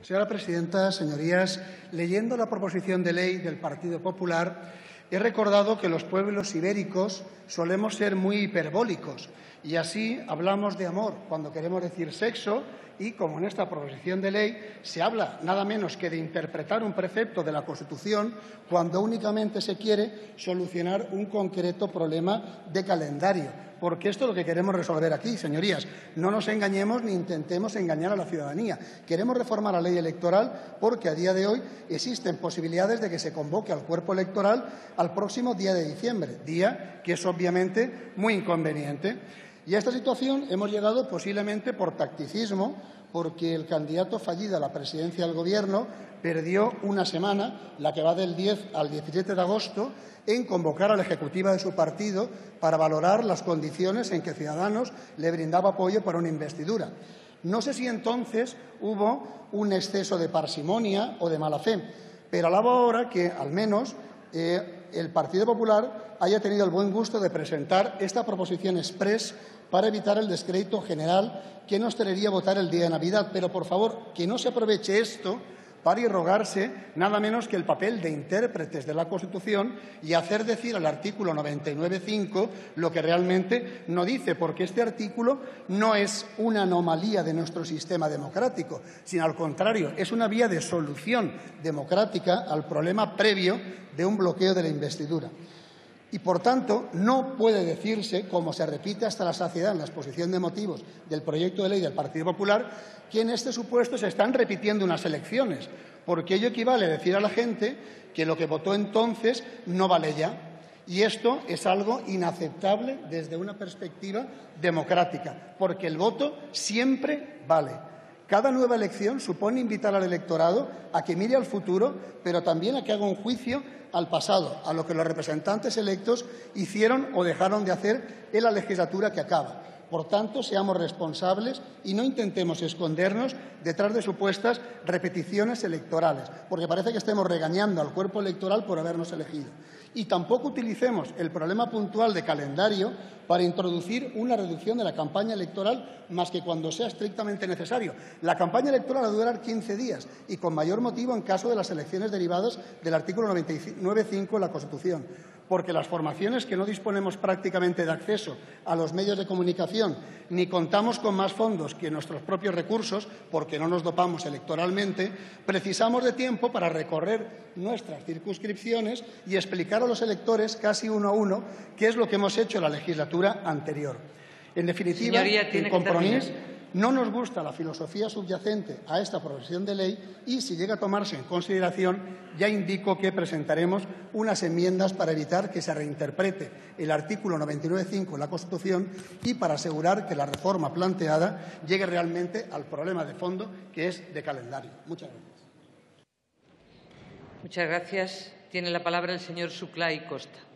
Señora presidenta, señorías, leyendo la proposición de ley del Partido Popular, he recordado que los pueblos ibéricos solemos ser muy hiperbólicos y así hablamos de amor cuando queremos decir sexo y, como en esta proposición de ley, se habla nada menos que de interpretar un precepto de la Constitución cuando únicamente se quiere solucionar un concreto problema de calendario. Porque esto es lo que queremos resolver aquí, señorías. No nos engañemos ni intentemos engañar a la ciudadanía. Queremos reformar la ley electoral porque a día de hoy existen posibilidades de que se convoque al cuerpo electoral al próximo día de diciembre, día que es obviamente muy inconveniente. Y a esta situación hemos llegado posiblemente por tacticismo, porque el candidato fallido a la presidencia del Gobierno perdió una semana, la que va del 10 al 17 de agosto, en convocar a la ejecutiva de su partido para valorar las condiciones en que Ciudadanos le brindaba apoyo para una investidura. No sé si entonces hubo un exceso de parsimonia o de mala fe, pero alabo ahora que, al menos, el Partido Popular haya tenido el buen gusto de presentar esta proposición exprés para evitar el descrédito general que nos traería votar el día de Navidad. Pero, por favor, que no se aproveche esto para irrogarse nada menos que el papel de intérpretes de la Constitución y hacer decir al artículo 99.5 lo que realmente no dice, porque este artículo no es una anomalía de nuestro sistema democrático, sino al contrario, es una vía de solución democrática al problema previo de un bloqueo de la investidura. Y, por tanto, no puede decirse, como se repite hasta la saciedad en la exposición de motivos del proyecto de ley del Partido Popular, que en este supuesto se están repitiendo unas elecciones, porque ello equivale a decir a la gente que lo que votó entonces no vale ya. Y esto es algo inaceptable desde una perspectiva democrática, porque el voto siempre vale. Cada nueva elección supone invitar al electorado a que mire al futuro, pero también a que haga un juicio al pasado, a lo que los representantes electos hicieron o dejaron de hacer en la legislatura que acaba. Por tanto, seamos responsables y no intentemos escondernos detrás de supuestas repeticiones electorales, porque parece que estemos regañando al cuerpo electoral por habernos elegido. Y tampoco utilicemos el problema puntual de calendario para introducir una reducción de la campaña electoral más que cuando sea estrictamente necesario. La campaña electoral va a durar 15 días y con mayor motivo en caso de las elecciones derivadas del artículo 99.5 de la Constitución, porque las formaciones que no disponemos prácticamente de acceso a los medios de comunicación ni contamos con más fondos que nuestros propios recursos, porque no nos dopamos electoralmente, precisamos de tiempo para recorrer nuestras circunscripciones y explicar a los electores casi uno a uno qué es lo que hemos hecho en la legislatura anterior. En definitiva, en Compromís no nos gusta la filosofía subyacente a esta proposición de ley y, si llega a tomarse en consideración, ya indico que presentaremos unas enmiendas para evitar que se reinterprete el artículo 99.5 de la Constitución y para asegurar que la reforma planteada llegue realmente al problema de fondo, que es de calendario. Muchas gracias. Muchas gracias. Tiene la palabra el señor Suclay Costa.